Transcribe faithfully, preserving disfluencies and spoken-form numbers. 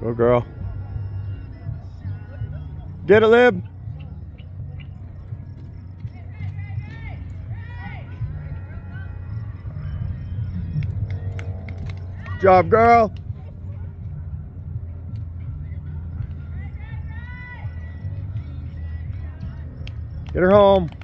Go, girl. Get it, Lib. Good job, girl. Get her home.